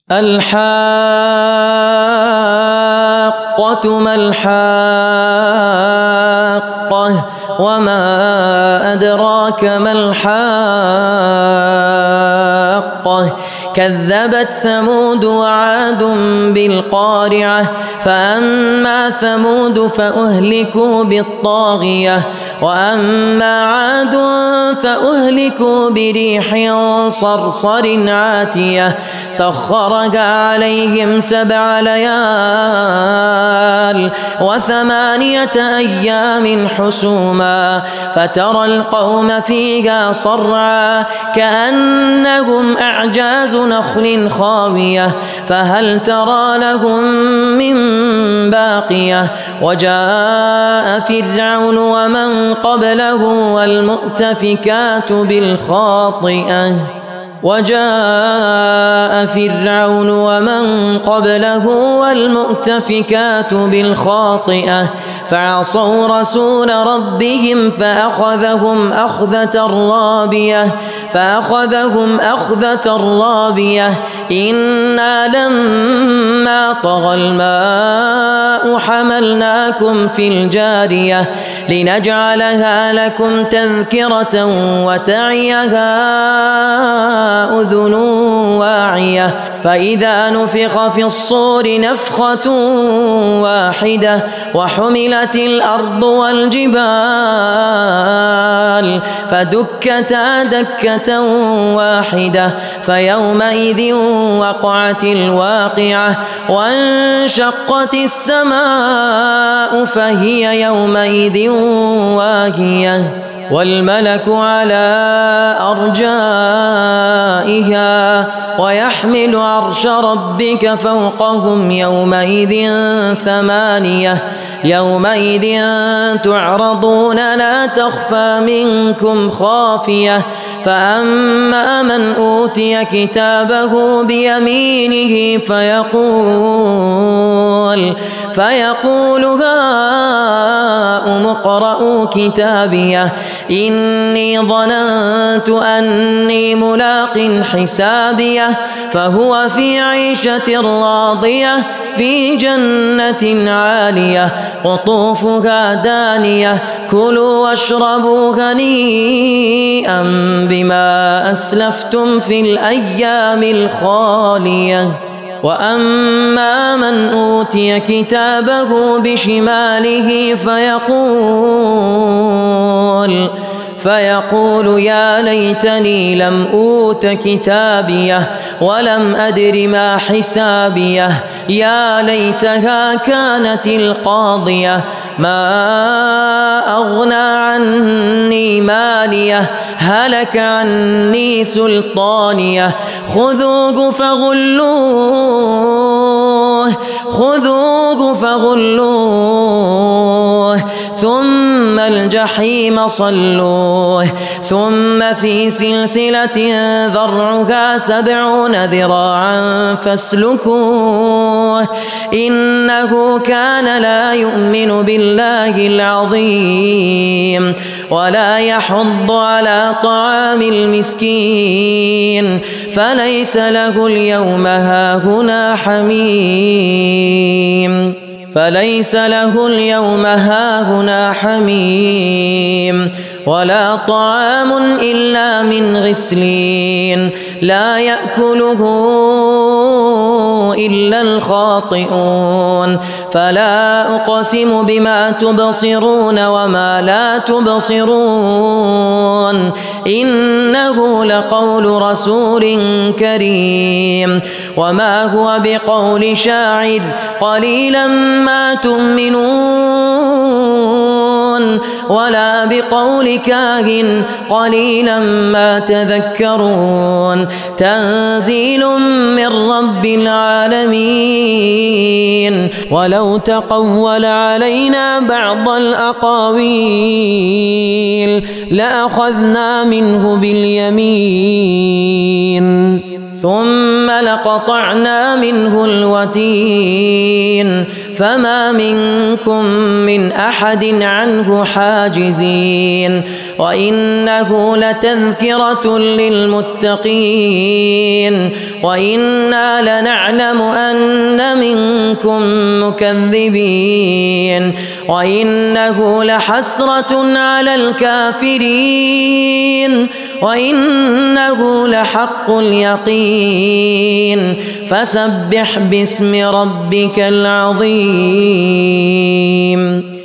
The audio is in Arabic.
الحاقة ما الحاقة وما أدراك ما الحاقة كذبت ثمود وعاد بالقارعة فأما ثمود فأهلكوا بالطاغية وأما عاد فأهلكوا بريح صرصر عاتية سخرها عليهم 7 ليال و8 أيام حسوما فترى القوم فيها صرعا كأنهم أعجاز نخل خاوية فهل ترى لهم من باقية وجاء فرعون ومن قبله والمؤتفكات بالخاطئة وجاء فرعون ومن قبله والمؤتفكات بالخاطئة فعصوا رسول ربهم فأخذهم أخذة رابية إنا لما طغى الماء حملناكم في الجارية لنجعلها لكم تذكرة وتعيها أذن واعية فإذا نفخ في الصور نفخة واحدة وحملت الأرض والجبال فدكتا دكة واحدة فيومئذ وقعت الواقعة وانشقت السماء فهي يومئذ واهية والملك على أرجائها ويحمل عرش ربك فوقهم يومئذ 8 يومئذ تعرضون لا تخفى منكم خافية فأما من أوتي كتابه بيمينه فيقول هاؤم اقرءوا كتابيه إني ظننت أني ملاق حسابيه فهو في عيشة راضية في جنة عالية قطوفها دانية كلوا واشربوا هنيئا بما أسلفتم في الأيام الخالية وأما من أوتي كتابه بشماله فيقول يا ليتني لم أوت كتابيه ولم أدر ما حسابيه يا ليتها كانت القاضية ما أغنى عني ماليه هلك عني سلطانيه خذوه فغلوه ثم الجحيم صلوه ثم في سلسلة ذرعها 70 ذراعا فاسلكوه إنه كان لا يؤمن بالله العظيم ولا يحض على طعام المسكين فليس له اليوم هاهنا حميم ولا طعام إلا من غسلين لا يأكله إلا الخاطئون فلا أقسم بما تبصرون وما لا تبصرون إنه لقول رسول كريم وما هو بقول شاعر قليلا ما تؤمنون ولا بقول كاهن قليلا ما تذكرون تنزيل من رب العالمين ولو تقول علينا بعض الأقاويل لأخذنا منه باليمين ثم لقطعنا منه الوتين فما منكم من أحد عنه حاجزين وإنه لتذكرة للمتقين وإنا لنعلم أن منكم مكذبين وإنه لحسرة على الكافرين وإنه لحق اليقين فسبح باسم ربك العظيم.